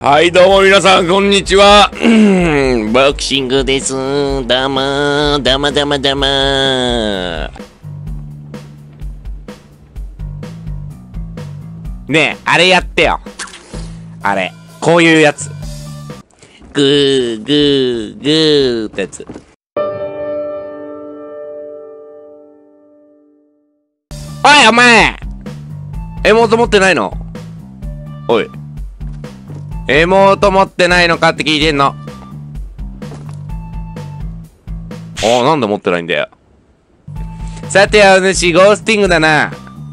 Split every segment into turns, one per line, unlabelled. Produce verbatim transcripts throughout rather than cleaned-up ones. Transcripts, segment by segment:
はい、どうも皆さん、こんにちは。ボクシングです。どうも、どうもどうもどうも。ねえ、あれやってよ。あれ、こういうやつ。グー、グー、グーってやつ。おい、お前エモート持ってないの？おい。エモート持ってないのかって聞いてんの。ああ、なんで持ってないんだよ。さては主、ゴースティングだな。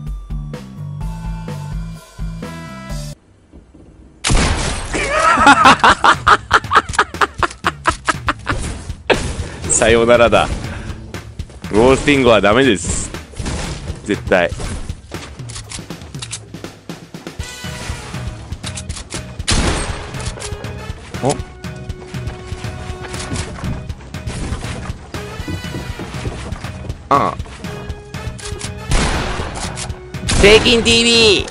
さようならだ。ゴースティングはダメです。絶対。おああ。セイキン ティーブイ。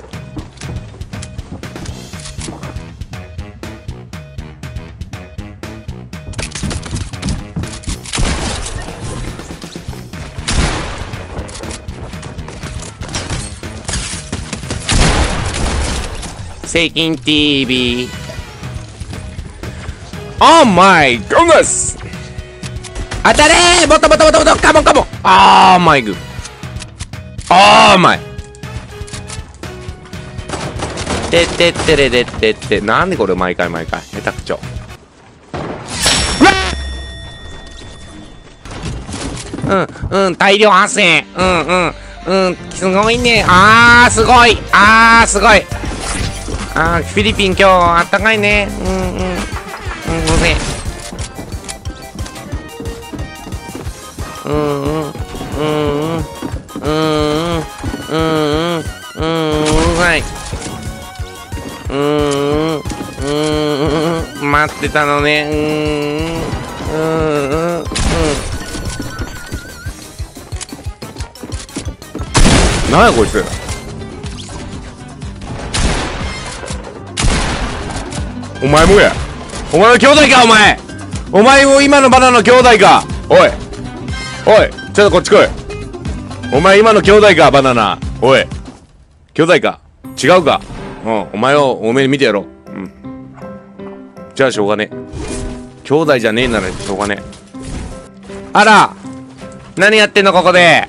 セイキン ティーブイ。Oh my goodness! 当たれー！ボトボトボトボト！カモンカモン！ Oh my good! Oh my! てってってれれってって、なんでこれ毎回毎回下手くちょ。うんうん、大量発生。うんうんうん、すごいね。あーすごい、あーすごい。あーフィリピン今日あったかいね。うんうんうん、ごめん。うんうんうんうんうんうんうんはいうんうん待ってたのね。うんうんうんうん。なんやこいつ。お前もや。お前は兄弟かお前。お前も今のバナナの兄弟か。おいおい、ちょっとこっち来い。お前今の兄弟かバナナ。おい兄弟か違うか。うん、お前をおめえ見てやろう。うん、じゃあしょうがねえ。兄弟じゃねえならしょうがねえ。あら何やってんのここで。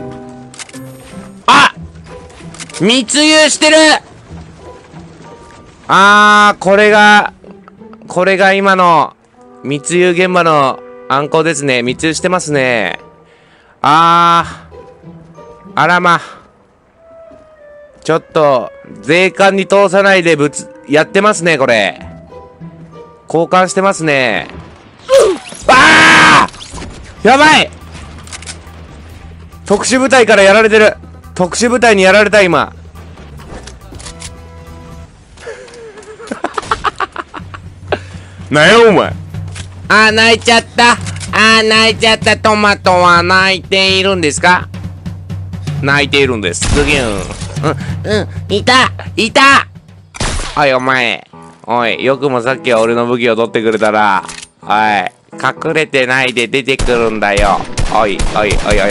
あ密輸してる。あーこれがこれが今の密輸現場のあんこですね。密輸してますね。あーあらま、ちょっと税関に通さないでぶつやってますね。これ交換してますね。あーやばい、特殊部隊からやられてる。特殊部隊にやられた今。なんやお前。あー泣いちゃった。あー泣いちゃった。トマトは泣いているんですか。泣いているんです。グギューン。うんうん、いたいた。おいお前、おいよくもさっきは俺の武器を取ってくれたら。おい隠れてないで出てくるんだよ。おいおいおいおいおいおいおい、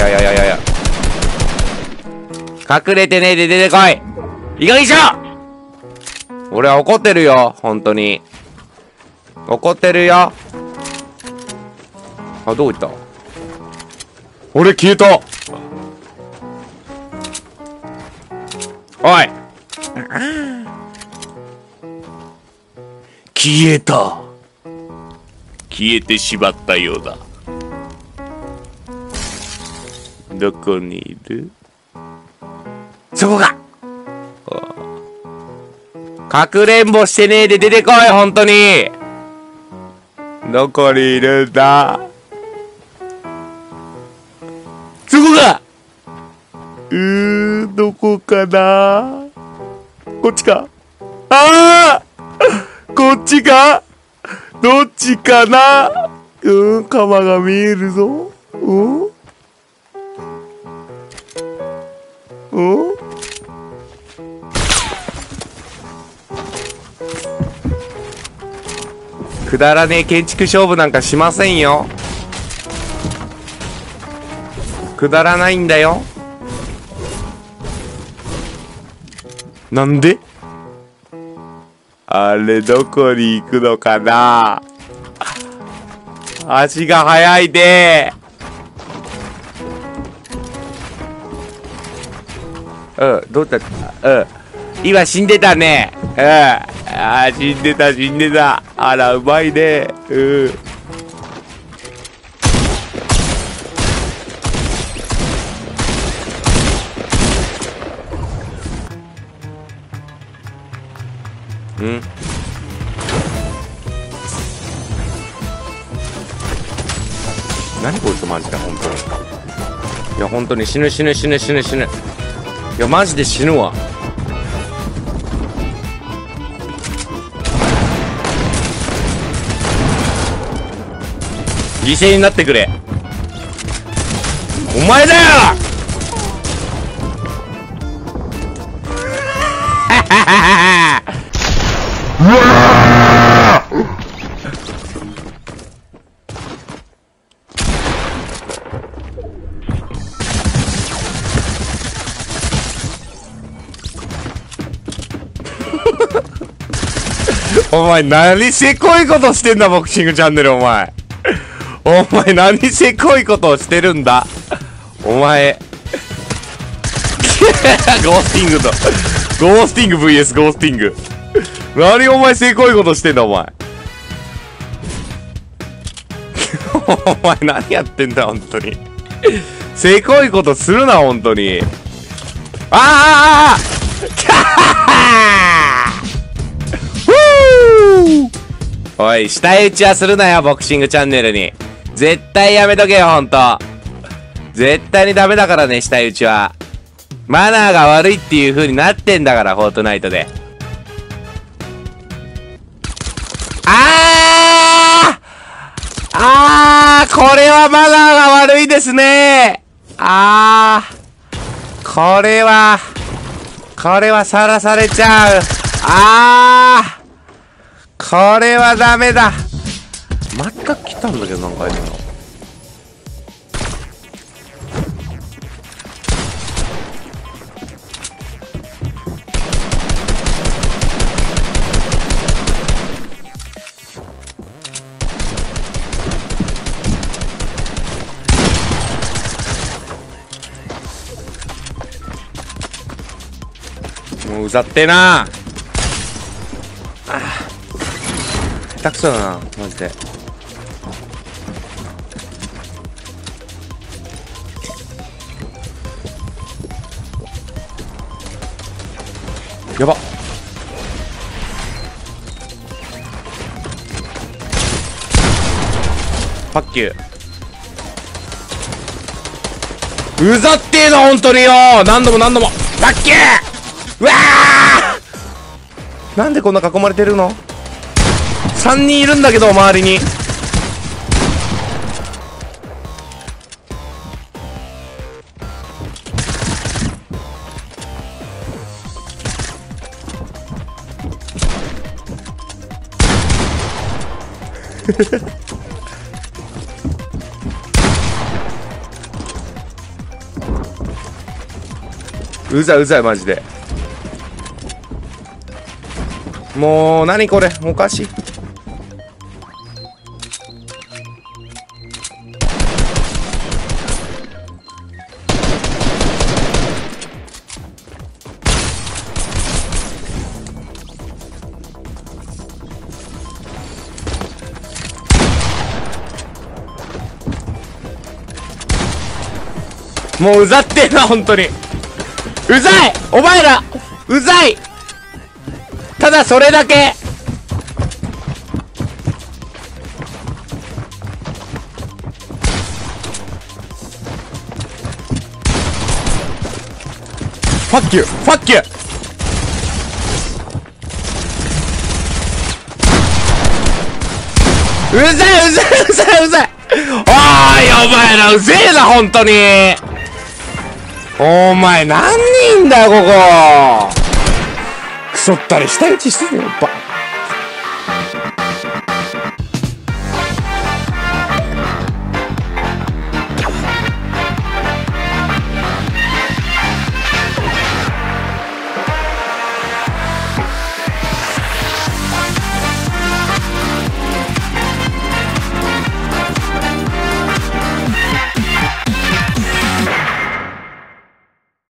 隠れてねえで出てこい。いい加減にしろ。俺は怒ってるよ本当に怒ってるよ。あ、どこ行った？俺消えた。おい消えた。消えてしまったようだ。どこにいる？そこか。かくれんぼしてねえで出てこい本当に。どこにいるんだ。そこか。うー、どこかな。こっちか。ああこっちか。どっちかな。うん、鎌が見えるぞ。うんうん。 くだらねえ建築勝負なんかしませんよ。くだらないんだよ。なんで？あれどこに行くのかな。足が速いでー。うん、どうだった？うん。今死んでたね。うん。あー、死んでた、死んでた。あら、うまいね。うん。うん。何こいつマジで本当に。いや本当に死ぬ死ぬ死ぬ死ぬ死ぬ。いやマジで死ぬわ。犠牲になってくれ。お前だよ。お前何せこいことしてんだボクシングチャンネル。お前お前何せこいことをしてるんだお前。ゴースティングとゴースティング ブイエス ゴースティング。何お前せこいことしてんだお前。お前何やってんだ本当に。せこいことするな本当に。ああおい、下打ちはするなよ、ボクシングチャンネルに。絶対やめとけよ、ほんと。絶対にダメだからね、下打ちは。マナーが悪いっていう風になってんだから、フォートナイトで。あーあーこれはマナーが悪いですね。あーこれは、これはさらされちゃう。あーこれはダメだ。また来たんだけど、なんかあいつの。もううざってえな。あ下手くそだなマジで。やばっ。ファッキュー。うざってえな本当によ。何度も何度もファッキュー。うわーなんでこんな囲まれてるの。さんにんいるんだけど周りに。うざいうざいマジで。もう何これおかしい。もううざってえな本当に。うざいお前らうざい。ただそれだけ。ファッキューファッキュー。うざいうざいうざいうざい。おーいお前らうぜえな本当に。お前何人だよここ。クソったり下打ちしてるよ。